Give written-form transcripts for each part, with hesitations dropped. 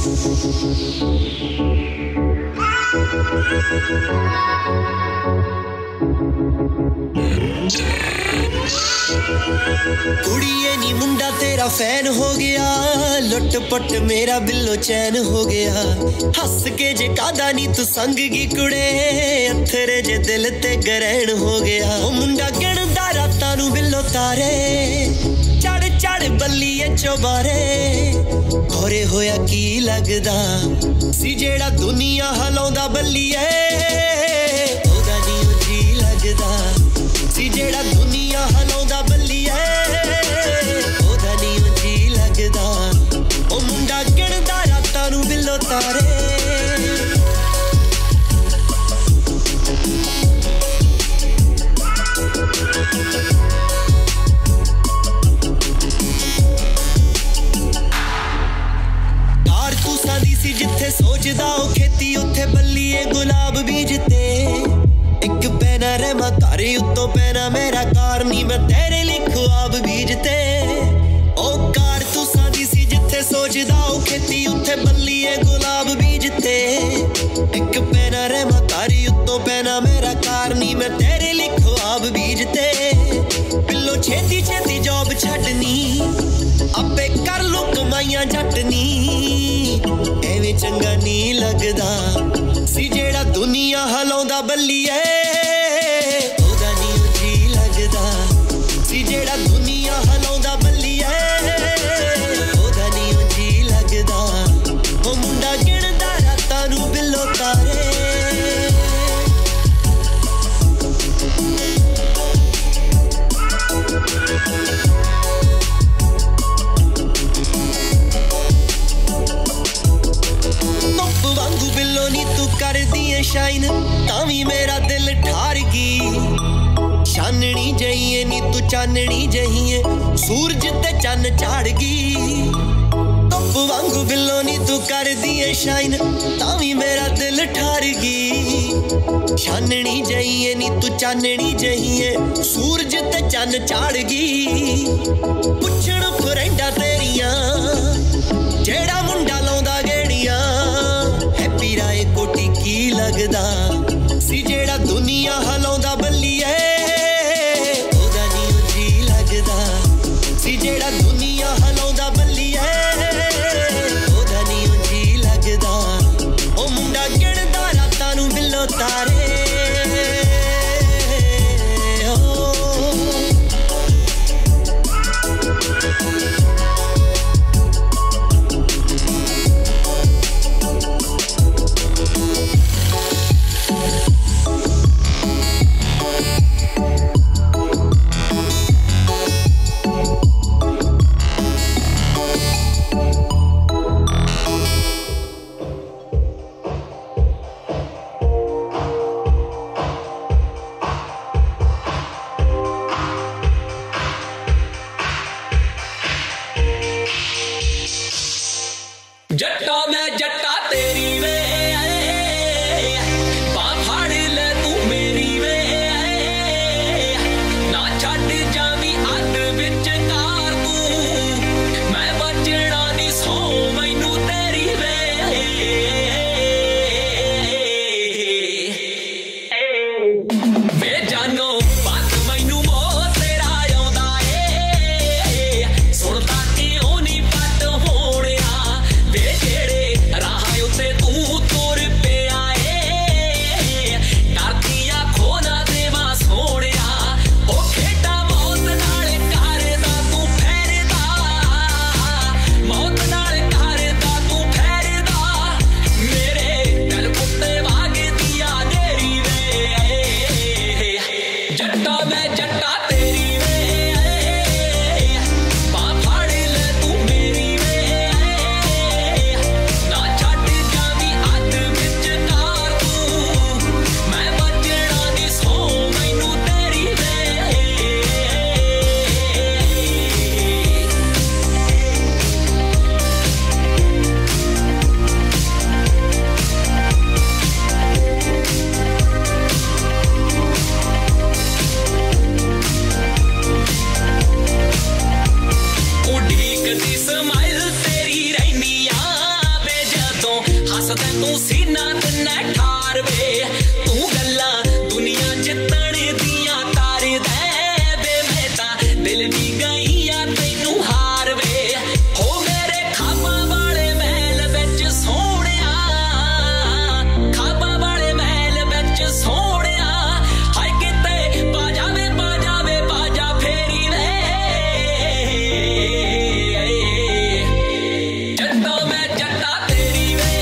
कुड़िए नी मुंडा तेरा फैन हो गया, लुट पट मेरा बिल्लो चैन हो गया। हस के जे कादा नी तू संग गी कुड़े, अथरे जे दिल ते ग्रहण हो गया। ओ मुंडा गिणदा रातां नू बिल्लो तारे, चढ़ चढ़ बल्लीए चौबारे। होरे होया की लगदा सी जेड़ा दुनिया हलाउंदा बल्लीए, ओदा नी जी लगदा सी जेड़ा दुनिया हलाउंदा बल्लीए, ओदा नी जी लगदा। ओ मुंडा गिणदा रातां नू बिल्लो तारे। जिथे सोचदा ओ खेती उथे बल्लीए गुलाब बीजते। एक पैना रहमा तारे उत्तों पैना मेरा कार नी मैं तेरे लिए ख्वाब बीजते। ओ कार तू सादी सी जिथे सोचदा ओ खेती उथे बल्लीए गुलाब बीजते। एक पैना रहमा तारे उत्तों पैना मेरा कार नी मैं तेरे लिए ख्वाब बीजते। बिल्लो छेती छेती जॉब छड्डनी, आपे कर लो कमाइयां जटनी। एवें चंगा नी लगदा सी जेड़ा दुनिया हलाउंदा बल्लीए, ओदा नी जी लगदा सी जेड़ा दुनिया हलाउंदा बल्लीए, ओदा नी जी लगदा। ओ मुंडा गिणदा रातां नू बिल्लो तारे। बिल्लो नी तू कर दिए शाइन तावी मेरा दिल ठार गी। चाननी जहिए नी तू चाननी जहिए सूरज ते चन्न चाड़ गी। धुप वांगू बिल्लो नी तू कर दिए शाइन तावी मेरा दिल ठार गी। चाननी जहिए नी तू चाननी जहिए सूरज ते चन्न चाड़ गी। पुछण फ्रेंडा तेरियां जेड़ा मुंडा लाउंदा गेड़ियां, हैप्पी राय कोटी की लगदा सी जेड़ा दुनिया हलाउंदा बल्लीए, ओदा नी जी लगदा सी जेड़ा दुनिया हलाउंदा बल्लीए, ओदा नी जी लगदा। ओ मुंडा गिणदा रातां नू बिल्लो तारे। जट्टा मैं जट्टा तेरी वे, बांह फाड़ ले तू मेरी वे। ना छड्ड जावी अध विच कार तू, मैं बचना नी सौ मैनू तेरी वे। वे जानो बात मैनू मोह तेरा आउंदा ए, सुणदा क्यों नी पट होणिया वे जेड़े राह उत्ते तू तू सीना दिना ठार वे तू गल्ला दुनिया जितण दियां तार दे वे मैं तां दिल दी गई आ तैनू हार वे हो मेरे खाबां वाले महल विच सोहणिया खाबां वाले महल विच सोहणिया हाय किते पा जा फेरी वे जट्टा मैं जट्टा तेरी वे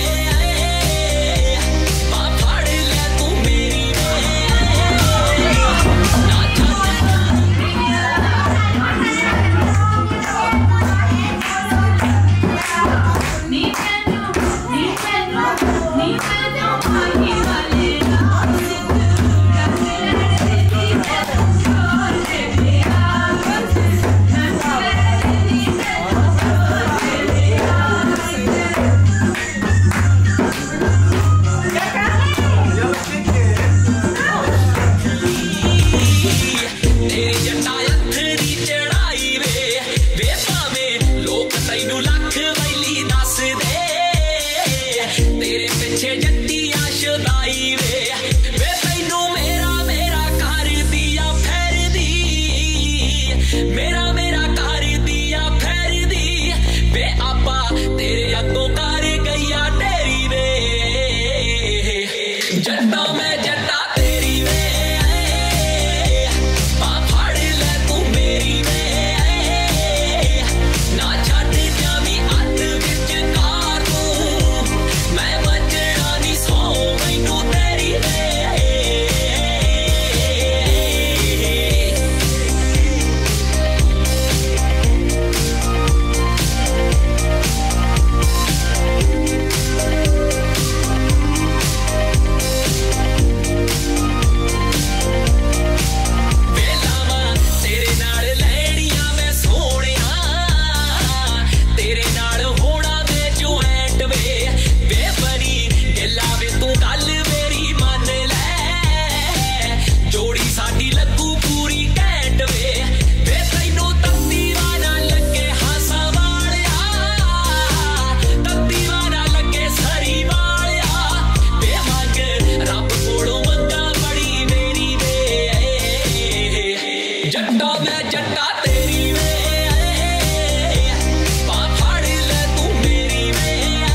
पा फड़ ले तू मेरी वे ना तेरी जट्टा अथरी चढ़ाई वे भावें लोक तैनू लख वैली दस दे तेरे पिछे जट्टियां शदाई वे तैनू मेरा कर दिया फेर दी मेरा कर दिया फेर दी वे आपा तेरे अगों कर गईया ढेरी वे जट्टा मैं जट्टा तेरी वे पा फड़ ले तू मेरी वे ना छड्ड जावी हत्थ विच कार तू मैं बचना नी सौ मैनू तेरी वे वेलावा तेरे नाल लैड़ियां मैं सोहणिया तेरे नाल होना वे जुएंट वे बनी गिला वे तू गल मेरी मन ले जोड़ी साडी लगू पूरी घैंट वे तैनू तत्ती वाला लगे हासा वालिया तत्ती वाला लगे सरी वालिया मंग रब कोलों मंगा बड़ी मेरी वे जट्टा मैं जट्टा तेरी वे पा फड़ ले तू मेरी वे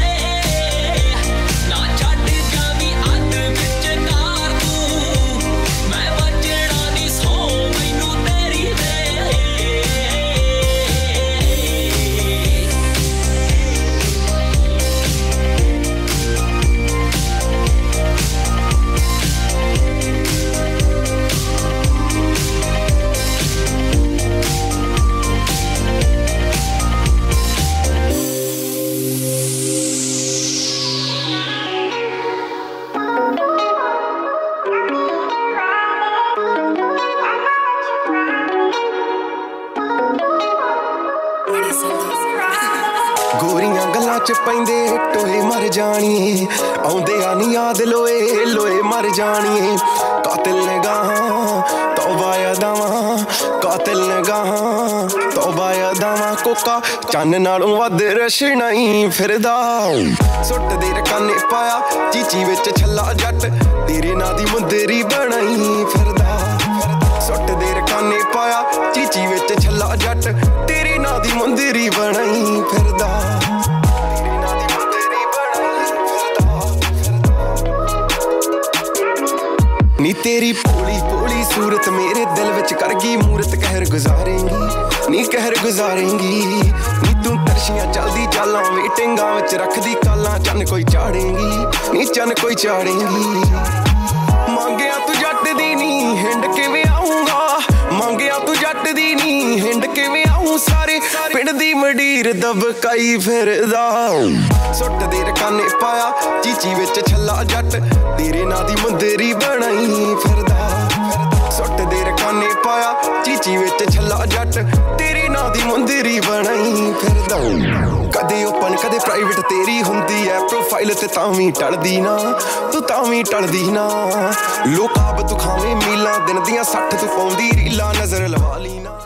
ना छड्ड जावी हत्थ विच कार तू मैं बचना नी सौ मैनू तेरी वे गोरियां गल्लां च पैंदे टोए मर जानिए आउंदे आनी याद लोए मर जानिए कातिल ने गाहां तौबा यादावां कातिल ने गाहां तौबा यादावां कोका चन्न नालों वध रशना ही फिरदा सुट दे रकाने पाया चीची विच छल्ला जट तेरे नां दी मुंदरी बनाई फिरदा सुट दे रकाने पाया चीची विच छल्ला जट तेरे नां दी मुंदरी बनाई फिरदा नी तेरी भोली भोली सूरत मेरे दिल विच कर गई मूरत कहर गुजारेंगी नी तू तरशियां चलदी चालां वेटिंगां विच रखदी कालां चन्न कोई चाड़ेंगी नी चन्न कोई चाड़ेंगी मांगिया तू जट दी नी हिंड किवें आऊंगा मांगिया तू जट दी नी हिंड किवें आऊं सारे पिंड दी मंडीर दबकाई फिरदा सुट दे रकाने पाया चीची विच छल्ला जट तेरे नां दी मुंदरी बनाई फिरदा सुट दे रकाने पाया चीची विच छल्ला जट तेरे नां दी मुंदरी बनाई फिरदा कदे ओपन कदे प्राइवेट तेरी हुंदी है प्रोफाइल ते तावीं टलदी ना तू तावीं टलदी ना लोकाब तू खावें मीलां दिन दियां 60 तू पाउंदी रीलां नजर लवा ली ना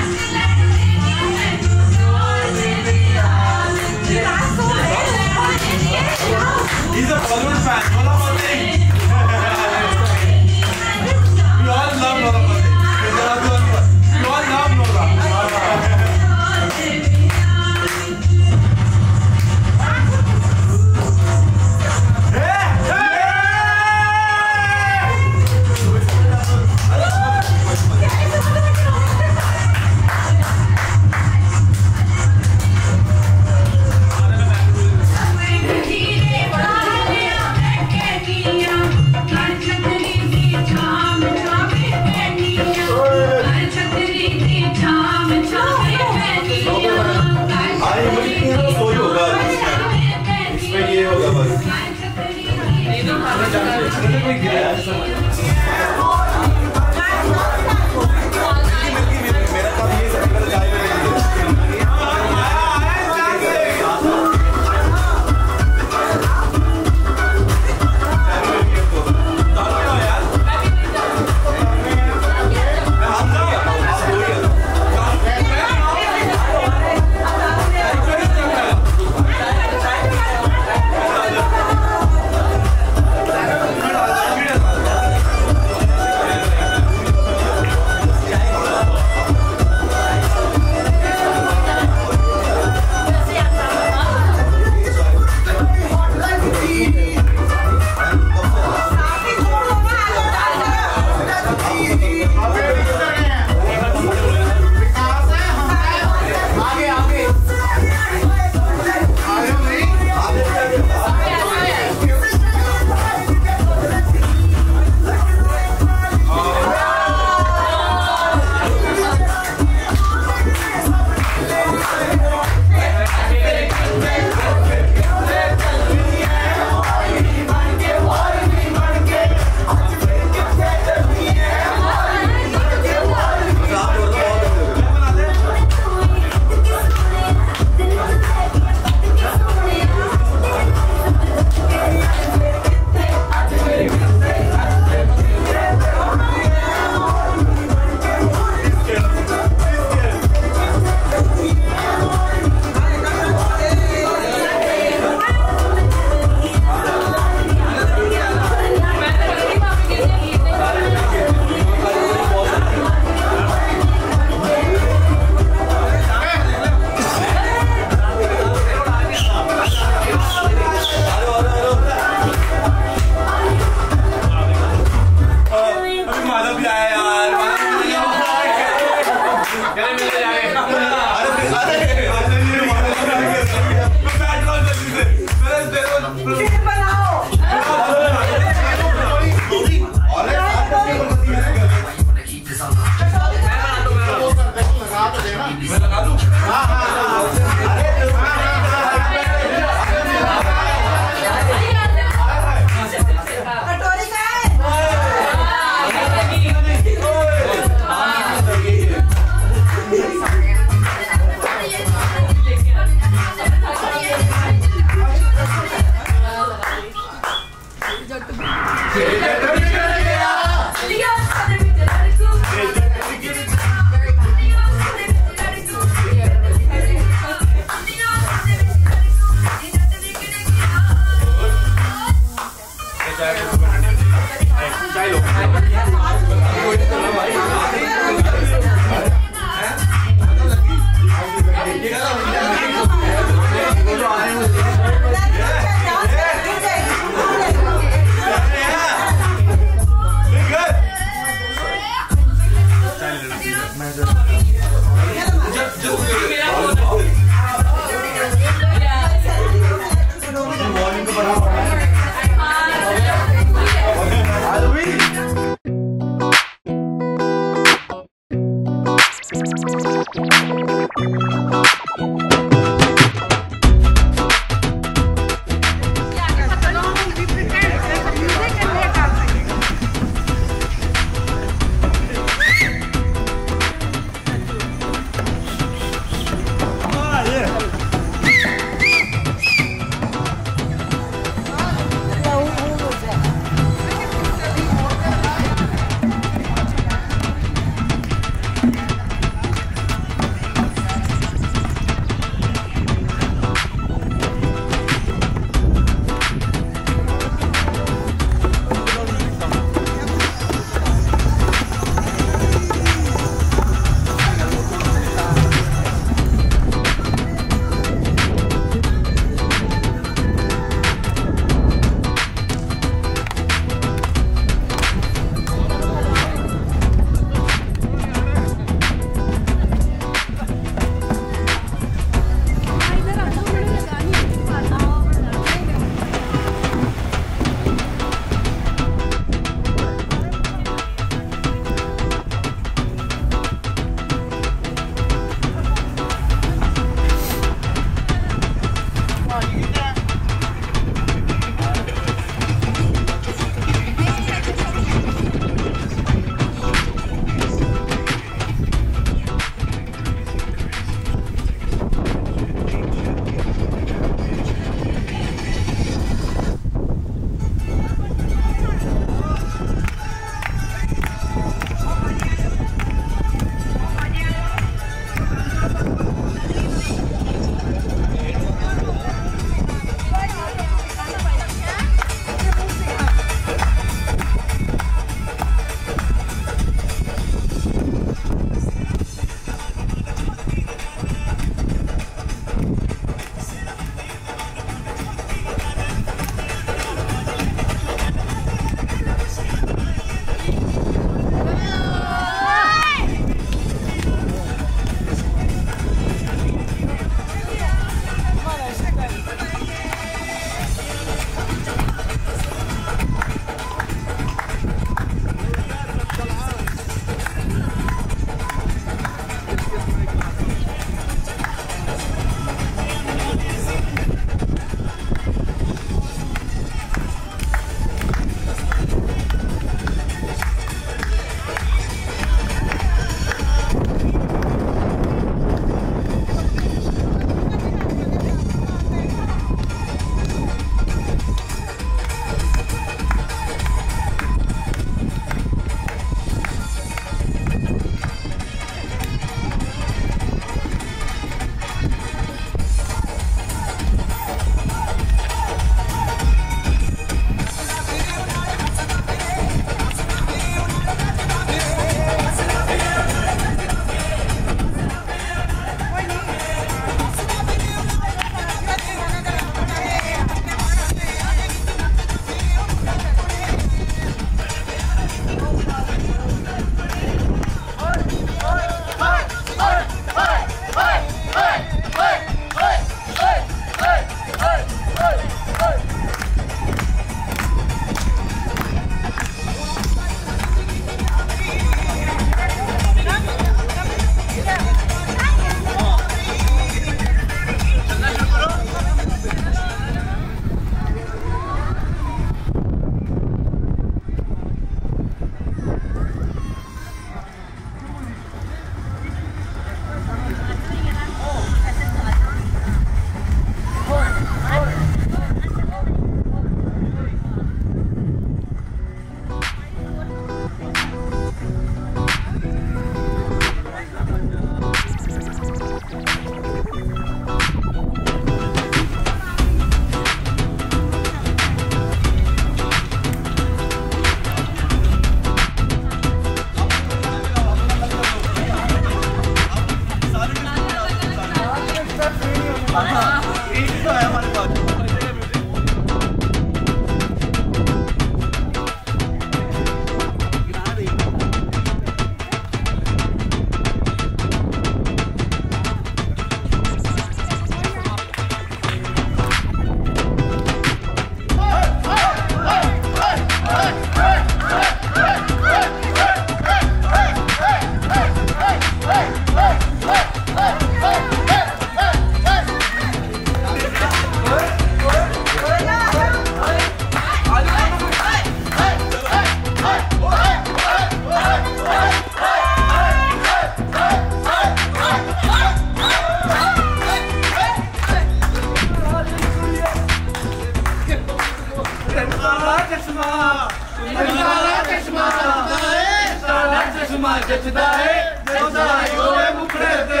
समा जचदा है जचदाई होए मुखड़े ते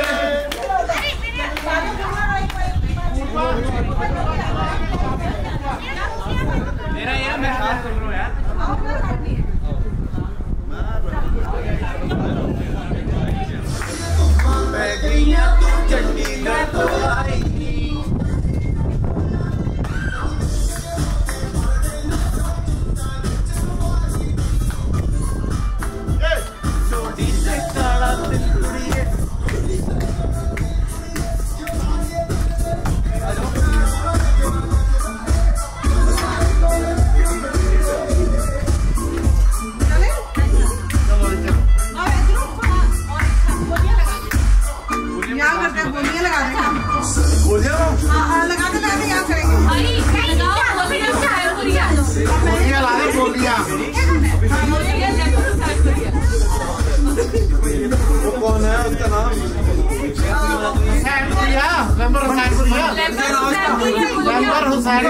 मेरा यार मैं साथ सुन रहा हूं यार मैं गईया तू चंडीगढ़ तो आई कौन है उसका नाम हुसैन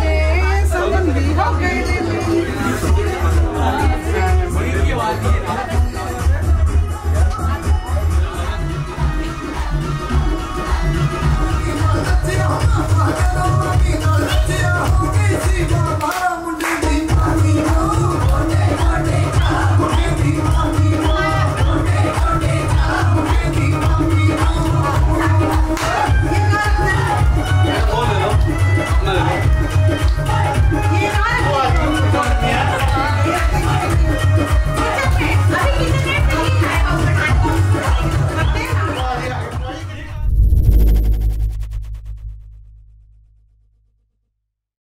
संबंधी हो गए